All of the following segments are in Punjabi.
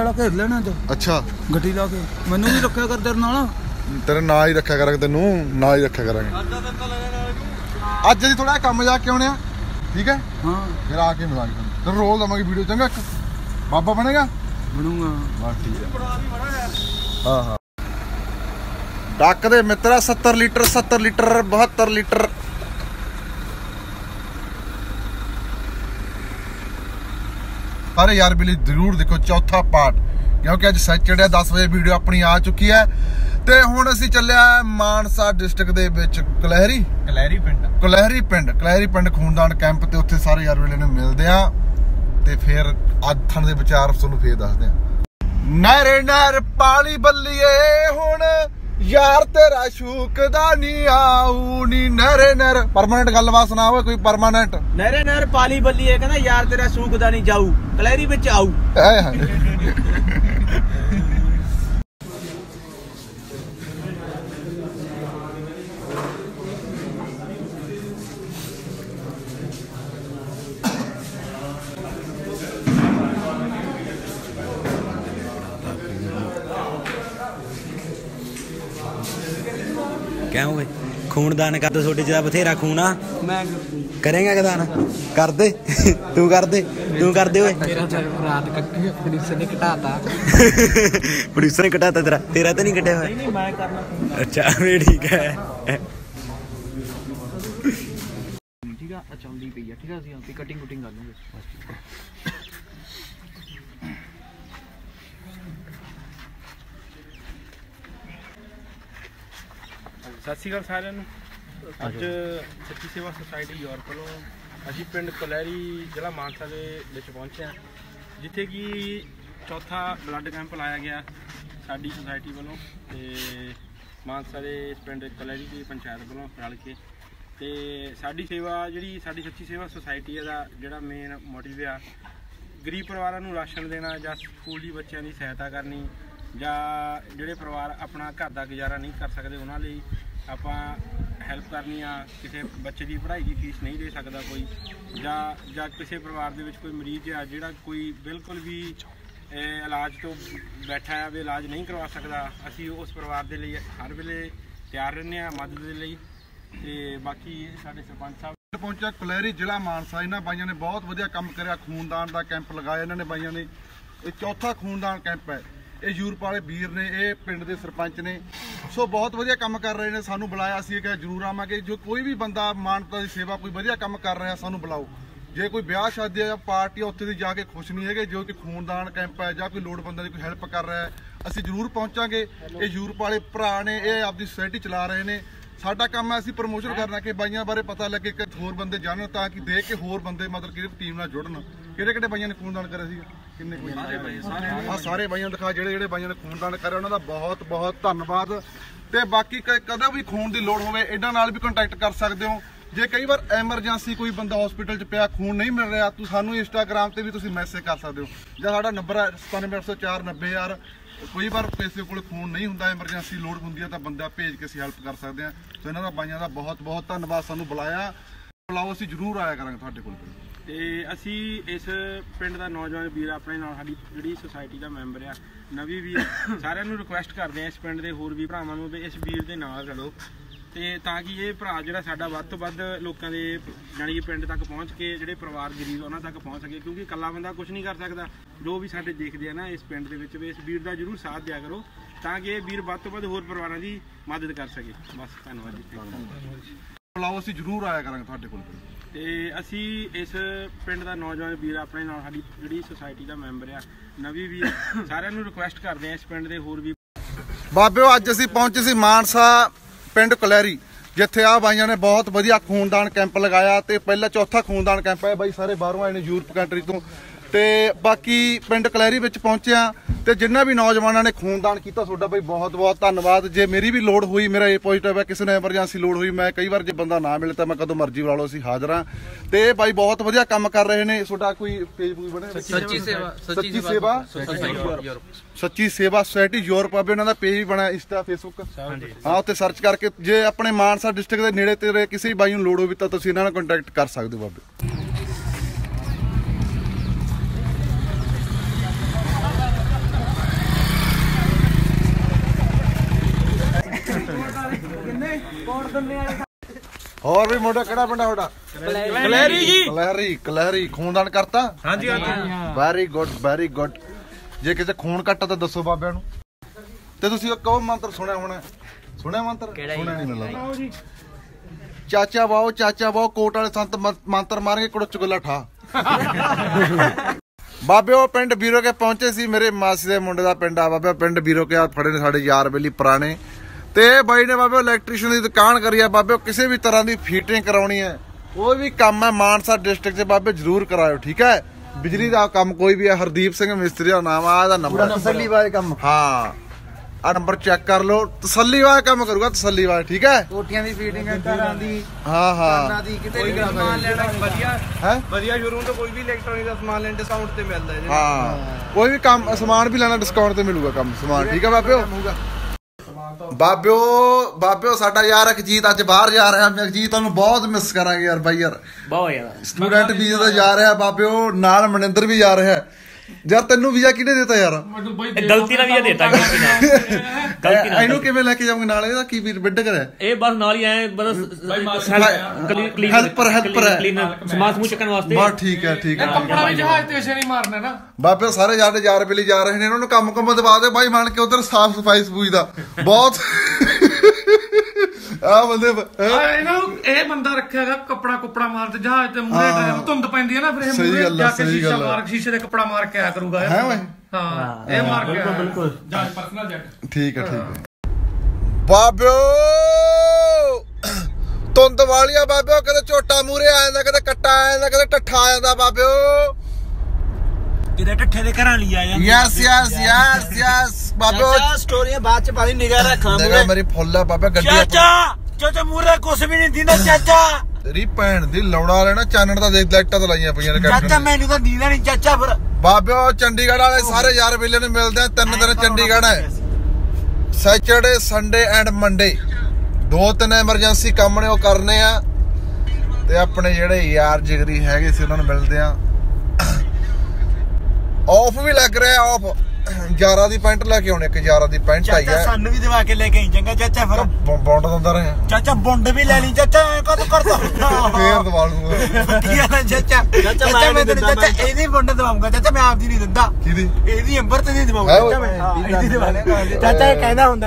वाला घेर लेना तो। अच्छा गड्डी ला के मैनू भी रखा कर तेरे नाल, तेरे ना ही रखा करांगे, तेनू ना ही रखा करांगे। अज असीं थोड़ा कम जा के आने, ठीक है? हाँ फिर आके मिलांगे तेरे, रोल दवांगे वीडियो, चंगा? बाबा बनेगा? बनूंगा बस ठीक है। हाँ हाँ डक दे मित्रा 70 लीटर 72 लीटर। अरे यार बिल्ली जरूर देखो चौथा पार्ट, क्योंकि अज सैटरडे 10 बजे वीडियो अपनी आ चुकी है। ते हुण असीं चलिया मानसा डिस्ट्रिक्ट दे विच कलहरी पिंड खूनदान कैंप ते उत्थे सारे यार वेले नूं मिलदे आ ते फिर अज थण दे विचार तुहानूं फिर दसदे आ। नहर पाली बल्लीए हुण यार तेरा शूकदा नी आऊ नी, नहर परमानेंट गलबात सुना होवे कोई परमानेंट। नहर पाली बल्लीए कहंदा यार तेरा शूकदा नी जाऊ, कलहरी विच आऊ। क्या हुए खूनदान कर दो, छोटे च बथेरा खून आ, मैं करेंगा दान कर दे तू कर दे प्रोड्यूसर ने घटाता तेरा तो नहीं कटिया हुआ? अच्छा ठीक है ठीक है। अच्छा चलदी पई है, ठीक है ਅਸੀਂ कटिंग कुटिंग कर लूंगे। सत श्री अकाल सारिਆਂ ਨੂੰ। ਅੱਜ ਸੱਚੀ ਸੇਵਾ ਸੁਸਾਇਟੀ ਯੂਰਪ ਵੱਲੋਂ ਅਸੀਂ ਪਿੰਡ ਕਲਹਿਰੀ ਜ਼ਿਲ੍ਹਾ ਮਾਨਸਾ ਦੇ ਵਿੱਚ ਪਹੁੰਚੇ ਹਾਂ, ਜਿੱਥੇ ਕਿ ਚੌਥਾ ਬਲੱਡ ਕੈਂਪ ਲਾਇਆ ਗਿਆ ਸਾਡੀ ਸੁਸਾਇਟੀ ਵੱਲੋਂ ਤੇ ਮਾਨਸਾ ਦੇ ਇਸ ਪਿੰਡ ਕਲਹਿਰੀ ਦੀ ਪੰਚਾਇਤ ਵੱਲੋਂ ਰਲ ਕੇ। ਤੇ ਸਾਡੀ ਸੇਵਾ ਜਿਹੜੀ ਸਾਡੀ ਸੱਚੀ ਸੇਵਾ ਸੁਸਾਇਟੀ ਦਾ ਜਿਹੜਾ ਮੇਨ ਮੋਟਿਵ ਆ ਗਰੀਬ ਪਰਿਵਾਰਾਂ ਨੂੰ ਰਾਸ਼ਨ ਦੇਣਾ ਜਾਂ ਸਕੂਲੀ ਬੱਚਿਆਂ ਦੀ ਸਹਾਇਤਾ ਕਰਨੀ, ਜਾਂ ਜਿਹੜੇ ਪਰਿਵਾਰ ਆਪਣਾ ਘਰ ਦਾ ਗੁਜ਼ਾਰਾ ਨਹੀਂ ਕਰ ਸਕਦੇ ਉਹਨਾਂ ਲਈ ਆਪਾਂ ਹੈਲਪ ਕਰਨੀ ਆ। ਕਿਸੇ ਬੱਚੇ ਦੀ ਪੜ੍ਹਾਈ ਦੀ ਫੀਸ ਨਹੀਂ ਦੇ ਸਕਦਾ ਕੋਈ, ਜਾਂ ਕਿਸੇ ਪਰਿਵਾਰ ਦੇ ਵਿੱਚ ਕੋਈ ਮਰੀਜ਼ ਆ ਜਿਹੜਾ ਕੋਈ ਬਿਲਕੁਲ ਵੀ ਇਲਾਜ ਤੋਂ ਬੈਠਾ ਹੈ ਵੀ ਇਲਾਜ ਨਹੀਂ ਕਰਵਾ ਸਕਦਾ, ਅਸੀਂ ਉਸ ਪਰਿਵਾਰ ਦੇ ਲਈ ਹਰ ਵੇਲੇ ਤਿਆਰ ਰਹਿੰਦੇ ਹਾਂ ਮਦਦ ਦੇ ਲਈ। ਤੇ ਬਾਕੀ ਸਾਡੇ ਸਰਪੰਚ ਸਾਹਿਬ ਪਹੁੰਚਿਆ ਕਲਹਿਰੀ ਜ਼ਿਲ੍ਹਾ ਮਾਨਸਾ, ਇਹਨਾਂ ਬਾਈਆਂ ਨੇ ਬਹੁਤ ਵਧੀਆ ਕੰਮ ਕਰਿਆ, ਖੂਨਦਾਨ ਦਾ ਕੈਂਪ ਲਗਾਇਆ ਇਹਨਾਂ ਨੇ ਬਾਈਆਂ ਨੇ। ਇਹ ਚੌਥਾ ਖੂਨਦਾਨ ਕੈਂਪ ਹੈ, ਇਹ ਯੂਰਪ ਵਾਲੇ ਵੀਰ ਨੇ, ਇਹ ਪਿੰਡ ਦੇ ਸਰਪੰਚ ਨੇ, ਸੋ ਬਹੁਤ ਵਧੀਆ ਕੰਮ ਕਰ ਰਹੇ ਨੇ। ਸਾਨੂੰ ਬੁਲਾਇਆ ਸੀ ਕਿ ਜ਼ਰੂਰ ਆਵਾਂਗੇ, ਜੋ ਕੋਈ ਵੀ ਬੰਦਾ ਮਾਨਵਤਾ ਦੀ ਸੇਵਾ ਕੋਈ ਵਧੀਆ ਕੰਮ ਕਰ ਰਿਹਾ ਸਾਨੂੰ ਬੁਲਾਓ। ਜੇ ਕੋਈ ਵਿਆਹ ਸ਼ਾਦੀ ਜਾਂ ਪਾਰਟੀ ਉੱਥੇ ਦੀ ਜਾ ਕੇ ਖੁਸ਼ ਨਹੀਂ ਹੈਗੇ, ਜੋ ਕਿ ਖੂਨਦਾਨ ਕੈਂਪ ਹੈ ਜਾਂ ਕੋਈ ਲੋੜਵੰਦਾਂ ਦੀ ਕੋਈ ਹੈਲਪ ਕਰ ਰਿਹਾ ਹੈ, ਅਸੀਂ ਜ਼ਰੂਰ ਪਹੁੰਚਾਂਗੇ। ਇਹ ਯੂਰਪ ਵਾਲੇ ਭਰਾ ਨੇ, ਇਹ ਆਪਦੀ ਸੁਸਾਇਟੀ ਚਲਾ ਰਹੇ ਨੇ। ਸਾਡਾ ਕੰਮ ਹੈ ਅਸੀਂ ਪ੍ਰਮੋਸ਼ਨ ਕਰਨਾ ਕਿ ਬਾਈਆਂ ਬਾਰੇ ਪਤਾ ਲੱਗੇ, ਕਿ ਹੋਰ ਬੰਦੇ ਜਾਣਨ, ਤਾਂ ਕਿ ਦੇਖ ਕੇ ਹੋਰ ਬੰਦੇ ਮਤਲਬ ਕਿ ਟੀਮ ਨਾਲ ਜੁੜਨ। ਕਿਹੜੇ ਬਾਈਆਂ ਨੇ ਖੂਨਦਾਨ ਕਰਿਆ ਸੀਗਾ? ਕਿੰਨੇ ਕੋਈ? ਸਾਰੇ ਬਾਈਆਂ ਦਿਖਾ, ਜਿਹੜੇ ਬਾਈਆਂ ਨੇ ਖੂਨਦਾਨ ਕਰਿਆ ਉਹਨਾਂ ਦਾ ਬਹੁਤ ਬਹੁਤ ਧੰਨਵਾਦ। ਤੇ ਬਾਕੀ ਕਦੇ ਵੀ ਖੂਨ ਦੀ ਲੋੜ ਹੋਵੇ ਇਹਨਾਂ ਨਾਲ ਵੀ ਕੰਟੈਕਟ ਕਰ ਸਕਦੇ ਹੋ। ਜੇ ਕਈ ਵਾਰ ਐਮਰਜੈਂਸੀ ਕੋਈ ਬੰਦਾ ਹਸਪੀਟਲ 'ਚ ਪਿਆ, ਖੂਨ ਨਹੀਂ ਮਿਲ ਰਿਹਾ, ਤੁਸੀਂ ਸਾਨੂੰ ਇੰਸਟਾਗ੍ਰਾਮ ਤੇ ਵੀ ਤੁਸੀਂ ਮੈਸੇਜ ਕਰ ਸਕਦੇ ਹੋ, ਜਾਂ ਸਾਡਾ ਨੰਬਰ ਹੈ 9784900000। ਕੋਈ ਵਾਰ ਕਿਸੇ ਕੋਲ ਖੂਨ ਨਹੀਂ ਹੁੰਦਾ, ਐਮਰਜੈਂਸੀ ਲੋੜ ਹੁੰਦੀ ਹੈ ਤਾਂ ਬੰਦਾ ਭੇਜ ਕੇ ਅਸੀਂ ਹੈਲਪ ਕਰ ਸਕਦੇ ਹਾਂ। ਸੋ ਇਹਨਾਂ ਦਾ ਬਾਈਆਂ ਦਾ ਬਹੁਤ ਬਹੁਤ ਧੰਨਵਾਦ। ਸਾਨੂੰ ਬੁਲਾਓ, ਅਸੀਂ ਜ਼ਰੂਰ ਆਇਆ ਕਰਾਂਗੇ ਤੁਹਾਡੇ ਕੋਲ। ਤੇ ਅਸੀਂ ਇਸ ਪਿੰਡ ਦਾ ਨੌਜਵਾਨ ਵੀਰ ਆਪਣੇ ਨਾਲ, ਸਾਡੀ ਜਿਹੜੀ ਸੁਸਾਇਟੀ ਦਾ ਮੈਂਬਰ ਆ ਨਵੀਂ ਵੀਰ, ਸਾਰਿਆਂ ਨੂੰ ਰਿਕੁਐਸਟ ਕਰਦੇ ਹਾਂ ਇਸ ਪਿੰਡ ਦੇ ਹੋਰ ਵੀ ਭਰਾਵਾਂ ਨੂੰ ਵੀ ਇਸ ਵੀਰ ਦੇ ਨਾਲ ਰਲੋ, ਤੇ ਤਾਂ ਕਿ ਇਹ ਭਰਾ ਜਿਹੜਾ ਸਾਡਾ ਵੱਧ ਤੋਂ ਵੱਧ ਲੋਕਾਂ ਦੇ ਜਾਣੀ ਕਿ ਪਿੰਡ ਤੱਕ ਪਹੁੰਚ ਕੇ ਜਿਹੜੇ ਪਰਿਵਾਰ ਗਰੀਬ ਉਹਨਾਂ ਤੱਕ ਪਹੁੰਚ ਸਕੇ, ਕਿਉਂਕਿ ਇਕੱਲਾ ਬੰਦਾ ਕੁਝ ਨਹੀਂ ਕਰ ਸਕਦਾ। ਜੋ ਵੀ ਸਾਡੇ ਦੇਖਦੇ ਆ ਨਾ ਇਸ ਪਿੰਡ ਦੇ ਵਿੱਚ ਵੀ ਇਸ ਵੀਰ ਦਾ ਜ਼ਰੂਰ ਸਾਥ ਦਿਆ ਕਰੋ, ਤਾਂ ਕਿ ਇਹ ਵੀਰ ਵੱਧ ਤੋਂ ਵੱਧ ਹੋਰ ਪਰਿਵਾਰਾਂ ਦੀ ਮਦਦ ਕਰ ਸਕੇ। ਬਸ ਧੰਨਵਾਦ ਜੀ। ਬੁਲਾਓ, ਅਸੀਂ ਜ਼ਰੂਰ ਆਇਆ ਕਰਾਂਗੇ ਤੁਹਾਡੇ ਕੋਲ। ਤੇ ਅਸੀਂ ਇਸ ਪਿੰਡ ਦਾ ਨੌਜਵਾਨ ਵੀਰ ਆਪਣੇ ਨਾਲ, ਸਾਡੀ ਜਿਹੜੀ ਸੁਸਾਇਟੀ ਦਾ ਮੈਂਬਰ ਆ ਨਵੀਂ ਵੀਰ, ਸਾਰਿਆਂ ਨੂੰ ਰਿਕੁਐਸਟ ਕਰਦੇ ਹਾਂ ਇਸ ਪਿੰਡ ਦੇ ਹੋਰ ਵੀ। ਬਾਬਿਓ ਅੱਜ ਅਸੀਂ ਪਹੁੰਚੇ ਸੀ ਮਾਨਸਾ ਪਿੰਡ ਕਲਹਿਰੀ, ਜਿੱਥੇ ਆ ਬਾਈਆਂ ਨੇ ਬਹੁਤ ਵਧੀਆ ਖੂਨਦਾਨ ਕੈਂਪ ਲਗਾਇਆ। ਤੇ ਪਹਿਲਾ ਚੌਥਾ ਖੂਨਦਾਨ ਕੈਂਪ ਹੈ ਬਾਈ, ਸਾਰੇ ਬਾਹਰੋਂ ਆਏ ਨੇ ਯੂਰਪ ਕੰਟਰੀ ਤੋਂ। ਤੇ ਬਾਕੀ ਪਿੰਡ ਕਲਹਿਰੀ ਵਿੱਚ ਪਹੁੰਚਿਆ ਤੇ ਜਿੰਨਾ ਵੀ ਨੌਜਵਾਨਾਂ ਨੇ ਖੂਨਦਾਨ ਕੀਤਾ ਤੁਹਾਡਾ ਬਾਈ ਬਹੁਤ ਬਹੁਤ ਧੰਨਵਾਦ। ਜੇ ਮੇਰੀ ਵੀ ਲੋੜ ਹੋਈ, ਮੇਰਾ ਇਹ ਪੋਜ਼ਿਟਿਵ ਹੈ, ਕਿਸੇ ਨੂੰ ਐਮਰਜੈਂਸੀ ਲੋੜ ਹੋਈ, ਮੈਂ ਕਈ ਵਾਰ ਜੇ ਬੰਦਾ ਨਾ ਮਿਲੇ ਤਾਂ ਮੈਂ ਕਦੋਂ ਮਰਜ਼ੀ ਬੁਲਾ ਲਓ, ਅਸੀਂ ਹਾਜ਼ਰ ਹਾਂ। ਤੇ ਇਹ ਬਾਈ ਬਹੁਤ ਵਧੀਆ ਕੰਮ ਕਰ ਰਹੇ ਨੇ। ਤੁਹਾਡਾ ਕੋਈ ਫੇਸਬੁੱਕ ਬਣਿਆ? ਸੱਚੀ ਸੇਵਾ ਸੁਸਾਇਟੀ ਯੂਰਪ ਆਵੇ, ਉਹਨਾਂ ਦਾ ਪੇਜ ਵੀ ਬਣਿਆ, ਇੰਸਟਾ ਫੇਸਬੁੱਕ। ਹਾਂ, ਉੱਥੇ ਸਰਚ ਕਰਕੇ ਜੇ ਆਪਣੇ ਮਾਨਸਾ ਡਿਸਟ੍ਰਿਕਟ ਦੇ ਨੇੜੇ ਤੇੜੇ ਕਿਸੇ ਵੀ ਬਾਈ ਨੂੰ ਲੋੜ ਹੋਵੇ ਤਾਂ ਤੁਸੀਂ ਇਹਨਾਂ ਨਾਲ ਕੰਟੈਕਟ ਕਰ ਸਕਦੇ ਹੋ ਬਾਬੇ। ਹੋਰ ਵੀ ਮੁੰਡਾ ਕਿਹੜਾ ਪਿੰਡ ਤੁਹਾਡਾ? ਕਲੈਰੀ ਜੀ। ਕਲੈਰੀ ਖੂਨਦਾਨ ਕਰਤਾ? ਹਾਂਜੀ ਹਾਂਜੀ। Very good. ਜੇ ਕਿਸੇ ਖੂਨ ਘੱਟਾ ਤਾਂ ਦੱਸੋ ਬਾਬਿਆਂ ਨੂੰ। ਤੇ ਤੁਸੀਂ ਉਹ ਕਹੋ ਮੰਤਰ ਸੁਣਿਆ ਹੋਣਾ? ਸੁਣਿਆ ਮੰਤਰ? ਸੁਣਿਆ ਨਹੀਂ ਮਿਲਦਾ। ਚਾਚਾ ਬਾਓ ਕੋਟ ਵਾਲੇ ਸੰਤ ਮੰਤਰ ਮਾਰਨਗੇ ਕੁੜਚ ਗੁੱਲਾ ਠਾ। ਬਾਬਿਓ ਪਿੰਡ ਬੀਰੋ ਕੇ ਪਹੁੰਚੇ ਸੀ। ਮੇਰੇ ਮਾਸੀ ਦੇ ਮੁੰਡੇ ਦਾ ਪਿੰਡ ਆ ਬਾਬਿਓ। ਪਿੰਡ ਬੀਰੋ ਕੇ ਫੜੇ ਨੇ ਸਾਡੇ ਯਾਰ ਬੇਲੀ ਪੁਰਾਣੇ। ਤੇ ਬਾਈ ਨੇ ਬਾਬਿਓ ਇਲੈਕਟ੍ਰੀਸ਼ੀਅਨ ਦੀ ਦੁਕਾਨ ਕਰੀ ਆ ਬਾਬਿਓ। ਕਿਸੇ ਵੀ ਤਰ੍ਹਾਂ ਦੀ ਫੀਟਿੰਗ ਕਰਾਉਣੀ ਹੈ, ਕੋਈ ਵੀ ਕੰਮ ਹੈ ਮਾਨਸਾ ਡਿਸਟ੍ਰਿਕਟ 'ਚ ਬਾਬਿਓ ਜ਼ਰੂਰ ਕਰਾਇਓ, ਠੀਕ ਹੈ। ਬਿਜਲੀ ਦਾ ਕੰਮ ਕੋਈ ਵੀ ਹੈ, ਹਰਦੀਪ ਸਿੰਘ ਮਿਸਤਰੀ ਦਾ ਨਾਮ ਆ, ਇਹਦਾ ਨੰਬਰ ਤਸੱਲੀ ਵਾਲੇ ਕੰਮ। ਹਾਂ ਆ ਨੰਬਰ ਚੈੱਕ ਕਰ ਲਓ। ਤਸੱਲੀ ਵਾਲਾ ਕੰਮ ਕਰੂਗਾ, ਤਸੱਲੀ ਵਾਲਾ, ਠੀਕ ਹੈ। ਕੋਠੀਆਂ ਦੀ ਫੀਟਿੰਗ ਘਰਾਂ ਦੀ, ਹਾਂ ਦੀ ਕਿਤੇ ਵੀ ਸਮਾਨ ਲੈਣਾ ਵਧੀਆ ਹੈ। ਵਧੀਆ ਸ਼ੋਰੂਮ ਤੋਂ ਕੋਈ ਵੀ ਇਲੈਕਟ੍ਰੋਨਿਕ ਦਾ ਸਮਾਨ ਲੈਣ ਡਿਸਕਾਊਂਟ ਤੇ ਮਿਲਦਾ ਹੈ। ਹਾਂ ਕੋਈ ਵੀ ਕੰਮ ਸਮਾਨ ਵੀ ਲੈਣਾ ਡਿਸਕਾਊਂਟ ਤੇ ਮਿਲੂਗਾ ਕੰਮ ਸਮਾਨ, ਠੀਕ ਹੈ ਬਾਬਿਓ ਸਾਡਾ ਯਾਰ ਅਖਜੀਤ ਅੱਜ ਬਾਹਰ ਜਾ ਰਿਹਾ। ਅਖਜੀਤ ਤੁਹਾਨੂੰ ਬਹੁਤ ਮਿਸ ਕਰਾਂਗੇ ਯਾਰ ਬਾਈ ਯਾਰ, ਬਹੁਤ ਜ਼ਿਆਦਾ। ਸਟੂਡੈਂਟ ਵੀਜ਼ੇ ਤੇ ਜਾ ਰਿਹਾ ਬਾਬਿਓ, ਨਾਲ ਮਨਿੰਦਰ ਵੀ ਜਾ ਰਿਹਾ। ਯਾਰ ਤੈਨੂੰ ਵੀਜ਼ਾ ਕਿਹਨੇ ਦਿੱਤਾ ਯਾਰ? ਗਲਤੀ ਨਾਲ ਵੀ ਦੇਤਾ ਗਲਤੀ ਨਾਲ ਇਹਨੂੰ ਕਿਵੇਂ ਲੈ ਕੇ ਜਾਵਾਂਗੇ ਨਾਲ? ਇਹਦਾ ਕੀ ਬਿੱਡ ਕਰਿਆ? ਇਹ ਬਸ ਨਾਲ ਹੀ ਆਏ ਬਸ ਹੈਲਪਰ ਸਮਾਨ ਸਮੂਹ ਚੱਕਣ ਵਾਸਤੇ। ਬਸ ਠੀਕ ਹੈ ਕੱਪੜਾ ਵੀ ਜਹਾਜ਼ ਤੇ ਇਸੇ ਨਹੀਂ ਮਾਰਨਾ ਨਾ। ਬਾਬੇ ਸਾਰੇ ਸਾਡੇ ਯਾਰ ਬੇਲੀ ਜਾ ਰਹੇ ਨੇ, ਇਹਨਾਂ ਨੂੰ ਕੰਮ ਦਵਾ ਦੇ ਬਾਈ ਮੰਨ ਕੇ। ਉਧਰ ਸਾਫ ਸਫਾਈ ਸਫੂਈ ਦਾ ਬਹੁਤ ਆ ਬੰਦੇ ਇਹਨਾਂ ਨੂੰ ਇਹ ਬੰਦਾ ਰੱਖਿਆਗਾ ਕੱਪੜਾ ਮਾਰਦੇ ਜਹਾਜ਼ ਤੇ ਮੂਹਰੇ ਧੁੰਦ ਪੈਂਦੀ ਹੈ ਨਾ, ਫਿਰ ਇਹ ਮੂਹਰੇ ਜਾ ਕੇ ਸ਼ੀਸ਼ੇ ਦੇ ਕੱਪੜਾ ਮਾਰ ਕੇ ਆਇਆ ਕਰੂਗਾ। ਹੈ ਓਏ ਹਾਂ ਇਹ ਮਾਰ ਕੇ ਬਿਲਕੁਲ ਜਹਾਜ਼ ਪਰਸਨਲ ਜੈਟ। ਠੀਕ ਹੈ ਬਾਬਿਓ। ਧੁੰਦ ਵਾਲੀਆਂ ਬਾਬਿਓ, ਕਦੇ ਝੋਟਾ ਮੂਹਰੇ ਆ ਜਾਂਦਾ, ਕਦੇ ਕੱਟਾ ਆ ਜਾਂਦਾ, ਕਦੇ ਟੱਠਾ ਆ ਜਾਂਦਾ ਬਾਬਿਓ। ਕਿਤੇ ਠੱਠੇ ਦੇ ਘਰਾਂ ਲਈ ਆ ਜਾਂਦੇ। ਯੈਸ ਬਾਬਿਓ। ਸਟੋਰੀਆਂ ਬਾਅਦ ਚ ਪਾਣੀ ਨਿਗਾਹ ਰੱਖਾਂ ਨਿਗਾਹ ਮੇਰੀ ਫੁੱਲ ਆ ਬਾਬਾ। ਗੱਡੀ ਚਾਚਾ ਮੂਰੇ ਕੁਛ ਵੀ ਨਹੀਂ ਦਿੰਦਾ ਚਾਚਾ। ਤੇਰੀ ਭੈਣ ਦੀ ਲੌੜਾ ਲੈਣਾ ਚਾਨਣ ਦਾ ਦੇਖ, ਲਾਈਟਾਂ ਤਾਂ ਲਾਈਆਂ ਪਈਆਂ ਨੇ ਚਾਚਾ। ਮੈਨੂੰ ਤਾਂ ਦੀਦਾ ਨਹੀਂ ਚਾਚਾ। ਫਿਰ ਬਾਬਿਓ ਚੰਡੀਗੜ੍ਹ ਵਾਲੇ ਸਾਰੇ ਯਾਰ ਵੇਲੇ ਨੂੰ ਮਿਲਦੇ ਆ। 3 ਦਿਨ ਚੰਡੀਗੜ੍ਹ ਹੈ, Saturday Sunday and Monday. 2-3 emergency ਕੰਮ ਨੇ ਉਹ ਕਰਨੇ ਆ। ਤੇ ਆਪਣੇ ਜਿਹੜੇ ਯਾਰ ਜਿਗਰੀ ਹੈਗੇ ਸੀ ਉਹਨਾਂ ਨੂੰ ਮਿਲਦੇ ਆ। ਆਫ ਵੀ ਲੱਗ ਰਿਹਾ, ਆਫ 11 ਦੀ ਪੈਂਟ ਲੈ ਕੇ ਆਉਣੇ। ਇੱਕ 11 ਦੀ ਪੈਂਟ ਆਈ ਹੈ, ਸਾਨੂੰ ਵੀ ਦਵਾ ਕੇ ਲੈ ਕੇ ਆਈ ਚੰਗਾ ਚਾਚਾ। ਫਿਰ ਬੌਂਡ ਦਿੰਦਾ ਰਿਹਾ ਚਾਚਾ। ਬੁੰਡ ਵੀ ਲੈ ਲਈ ਚਾਚਾ। ਕਦੋਂ ਕਰਦਾ ਫੇਰ ਦਵਾ ਲੂੰਗਾ ਚਾਚਾ। ਮੈਂ ਤੈਨੂੰ ਚਾਚਾ ਇਹਦੀ ਬੁੰਡ ਦਵਾਉਂਗਾ ਚਾਚਾ। ਮੈਂ ਆਪਦੀ ਨਹੀਂ ਦਿੰਦਾ। ਕਿਹਦੀ? ਇਹਦੀ ਅੰਬਰ ਤੇ ਨਹੀਂ ਦਵਾਉਂਗਾ ਚਾਚਾ। ਇਹ ਕਹਿੰਦਾ ਹੁੰਦਾ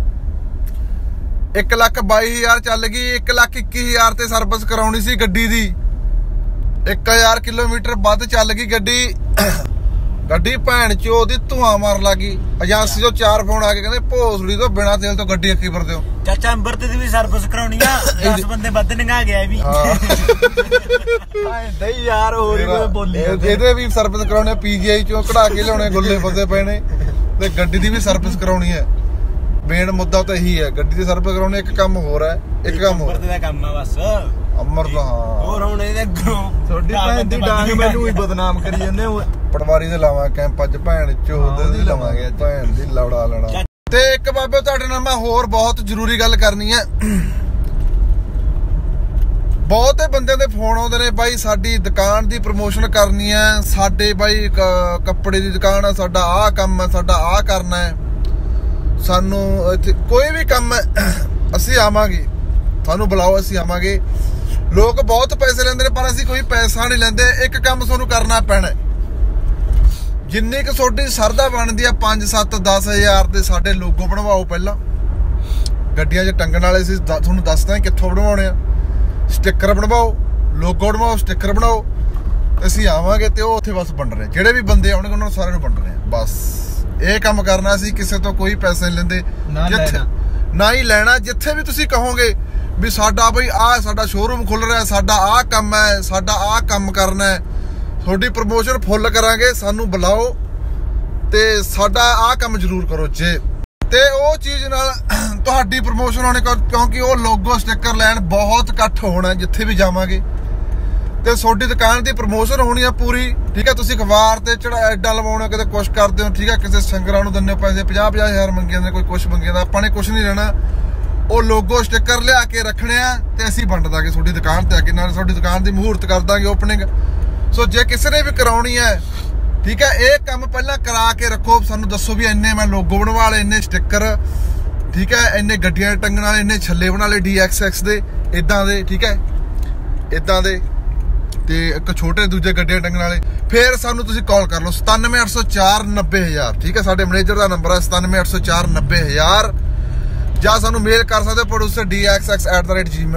1,22,000 ਚੱਲ ਗਈ। 1,21,000 ਤੇ ਸਰਵਿਸ ਕਰਾਉਣੀ ਸੀ ਗੱਡੀ ਦੀ। 1000 ਕਿਲੋਮੀਟਰ ਵੱਧ ਚੱਲ ਗਈ ਗੱਡੀ। ਗੱਡੀ ਭੈਣ ਚੋ ਦੀ ਧੂਆਂ ਮਾਰਨ ਲੱਗੀ। ਏਜੰਸੀ ਤੋਂ 4 ਫੋਨ ਆ ਕੇ ਕਹਿੰਦੇ ਭੋਸੜੀ ਤੋਂ ਬਿਨਾ ਤੇਲ ਤੋਂ ਗੱਡੀ ਅੱਕੀ ਫਿਰਦੇ ਹੋ ਚਾਚਾ। ਅੰਬਰ ਤੇ ਵੀ ਸਰਵਿਸ ਕਰਾਉਣੀ ਆ। 10 ਬੰਦੇ ਵੱਧ ਨੰਗਾ ਗਿਆ ਵੀ ਨਹੀਂ ਯਾਰ। ਹੋਰ ਕੋਈ ਬੋਲੀ ਇਹਦੇ ਵੀ ਸਰਵਿਸ ਕਰਾਉਣੀ। ਪੀਜੀਆਈ ਚੋਂ ਕਢਾ ਕੇ ਲਿਆਉਣੇ, ਗੁੱਲੇ ਫਸੇ ਪਏ ਨੇ। ਤੇ ਗੱਡੀ ਦੀ ਵੀ ਸਰਵਿਸ ਕਰਾਉਣੀ ਹੈ। ਮੇਨ ਮੁੱਦਾ ਤਾਂ ਇਹੀ ਹੈ, ਗੱਡੀ ਦੀ ਸਰਵਿਸ ਕਰਾਉਣੀ। ਇੱਕ ਕੰਮ ਹੋਰ ਹੈ, ਇੱਕ ਕੰਮ ਹੋਰ ਦਾ ਕੰਮ ਆ ਬਸ। ਅਮਰ ਦਾ ਹੋਰ ਹੁਣ ਇਹਦੇ ਤੁਹਾਡੀ ਭੈਣ ਦੀ ਡਾਂਗ ਮੈਨੂੰ ਹੀ ਬਦਨਾਮ ਕਰੀ ਜਾਂਦੇ ਹੋ। ਪਟਵਾਰੀ ਦੇ ਲਾਵਾਂ ਕੈਂਪ ਅੱਜ ਭੈਣ ਚੋਦ ਦੀ ਲਾਵਾਂਗੇ। ਭੈਣ ਦੀ ਲੌੜਾ ਲੈਣਾ। ਤੇ ਇੱਕ ਬਾਬੇ ਤੁਹਾਡੇ ਨਾਲ ਮੈਂ ਹੋਰ ਬਹੁਤ ਜ਼ਰੂਰੀ ਗੱਲ ਕਰਨੀ ਹੈ। ਬਹੁਤੇ ਬੰਦਿਆਂ ਦੇ ਫੋਨ ਆਉਂਦੇ ਨੇ ਬਾਈ ਸਾਡੀ ਦੁਕਾਨ ਦੀ ਪ੍ਰਮੋਸ਼ਨ ਕਰਨੀ ਹੈ, ਸਾਡੇ ਬਾਈ ਕੱਪੜੇ ਦੀ ਦੁਕਾਨ ਹੈ, ਸਾਡਾ ਆਹ ਕੰਮ ਹੈ, ਸਾਡਾ ਆਹ ਕਰਨਾ ਹੈ, ਸਾਨੂੰ ਇੱਥੇ ਕੋਈ ਵੀ ਕੰਮ ਹੈ ਅਸੀਂ ਆਵਾਂਗੇ, ਸਾਨੂੰ ਬੁਲਾਓ ਅਸੀਂ ਆਵਾਂਗੇ। ਲੋਕ ਬਹੁਤ ਪੈਸੇ ਲੈਂਦੇ ਨੇ ਪਰ ਅਸੀਂ ਕੋਈ ਪੈਸਾ ਨਹੀਂ ਲੈਂਦੇ। ਇੱਕ ਕੰਮ ਤੁਹਾਨੂੰ ਕਰਨਾ ਪੈਣਾ, ਜਿੰਨੀ ਕੁ ਤੁਹਾਡੀ ਸਰਦਾ ਬਣਦੀ ਆ 5, 7, 10 ਹਜ਼ਾਰ ਦੇ ਸਾਡੇ ਲੋਗੋ ਬਣਵਾਓ। ਪਹਿਲਾਂ ਗੱਡੀਆਂ 'ਚ ਟੰਗਣ ਵਾਲੇ ਸੀ, ਤੁਹਾਨੂੰ ਦੱਸਦਾ ਕਿੱਥੋਂ ਬਣਵਾਉਣੇ ਆ। ਸਟਿੱਕਰ ਬਣਵਾਓ, ਲੋਗੋ ਬਣਵਾਓ, ਸਟਿੱਕਰ ਬਣਾਓ। ਅਸੀਂ ਆਵਾਂਗੇ ਤੇ ਉਹ ਉੱਥੇ ਬਸ ਵੰਡ ਰਹੇ, ਜਿਹੜੇ ਵੀ ਬੰਦੇ ਆਉਣਗੇ ਉਹਨਾਂ ਨੂੰ ਸਾਰਿਆਂ ਨੂੰ ਵੰਡ ਰਹੇ ਬਸ। ਇਹ ਕੰਮ ਕਰਨਾ, ਅਸੀਂ ਕਿਸੇ ਤੋਂ ਕੋਈ ਪੈਸੇ ਨਹੀਂ ਲੈਂਦੇ, ਨਾ ਹੀ ਲੈਣਾ। ਜਿੱਥੇ ਵੀ ਤੁਸੀਂ ਕਹੋਗੇ ਵੀ ਸਾਡਾ ਬਈ ਆਹ ਸਾਡਾ ਸ਼ੋਰੂਮ ਖੁੱਲ ਰਿਹਾ, ਸਾਡਾ ਆਹ ਕੰਮ ਹੈ, ਸਾਡਾ ਆਹ ਕੰਮ ਕਰਨਾ ਹੈ, ਤੁਹਾਡੀ ਪ੍ਰਮੋਸ਼ਨ ਫੁੱਲ ਕਰਾਂਗੇ, ਸਾਨੂੰ ਬੁਲਾਓ ਤੇ ਸਾਡਾ ਆਹ ਕੰਮ ਜ਼ਰੂਰ ਕਰੋ ਜੇ। ਤੇ ਉਹ ਚੀਜ਼ ਨਾਲ ਤੁਹਾਡੀ ਪ੍ਰਮੋਸ਼ਨ ਹੋਣੀ, ਕਿਉਂਕਿ ਉਹ ਲੋਗੋ ਸਟਿੱਕਰ ਲੈਣ ਬਹੁਤ ਇਕੱਠ ਹੋਣਾ ਜਿੱਥੇ ਵੀ ਜਾਵਾਂਗੇ। ਤੇ ਤੁਹਾਡੀ ਦੁਕਾਨ ਦੀ ਪ੍ਰਮੋਸ਼ਨ ਹੋਣੀ ਆ ਪੂਰੀ, ਠੀਕ ਹੈ। ਤੁਸੀਂ ਅਖਬਾਰ ਤੇ ਐਡਾ ਲਵਾਉਣਾ, ਕਿਤੇ ਕੁਛ ਕਰਦੇ ਹੋ, ਠੀਕ ਹੈ। ਕਿਸੇ ਸੰਗਰਾਂ ਨੂੰ ਦਿੰਦੇ ਹੋ ਪੈਸੇ, 50-50 ਹਜ਼ਾਰ ਮੰਗੇ ਜਾਂਦੇ, ਕੋਈ ਕੁਛ ਮੰਗੇ ਜਾਂਦਾ। ਆਪਾਂ ਨੇ ਕੁਛ ਨਹੀਂ ਲੈਣਾ, ਉਹ ਲੋਗੋ ਸਟਿੱਕਰ ਲਿਆ ਕੇ ਰੱਖਣੇ ਆ ਤੇ ਅਸੀਂ ਵੰਡ ਦਾਂਗੇ ਤੁਹਾਡੀ ਦੁਕਾਨ ਤੇ ਆ ਕੇ। ਨਾਲ ਤੁਹਾਡੀ ਦੁਕਾਨ ਦੀ ਮਹੂਰਤ ਕਰ ਦਾਂਗੇ, ਓਪਨਿੰਗ। ਸੋ ਜੇ ਕਿਸੇ ਨੇ ਵੀ ਕਰਾਉਣੀ ਹੈ, ਠੀਕ ਹੈ, ਇਹ ਕੰਮ ਪਹਿਲਾਂ ਕਰਾ ਕੇ ਰੱਖੋ। ਸਾਨੂੰ ਦੱਸੋ ਵੀ ਇੰਨੇ ਮੈਂ ਲੋਗੋ ਬਣਵਾ ਲਏ, ਇੰਨੇ ਸਟਿੱਕਰ, ਠੀਕ ਹੈ। ਇੰਨੇ ਗੱਡੀਆਂ ਟੰਗਣ ਵਾਲੇ, ਇੰਨੇ ਛੱਲੇ ਬਣਾ ਲਏ DXX ਦੇ ਇਦਾਂ ਦੇ, ਠੀਕ ਹੈ, ਇਦਾਂ ਦੇ, ਤੇ ਇੱਕ ਛੋਟੇ ਦੂਜੇ ਗੱਡੀਆਂ ਟੰਗਣ ਵਾਲੇ। ਫਿਰ ਸਾਨੂੰ ਤੁਸੀਂ ਕਾਲ ਕਰ ਲਓ 97804 90000, ਠੀਕ ਹੈ। ਸਾਡੇ ਮੈਨੇਜਰ ਦਾ ਨੰਬਰ ਹੈ 97804 90000, ਜਾਂ ਸਾਨੂੰ ਮੇਲ ਕਰ ਸਕਦੇ ਹੋ producer DXX@gmail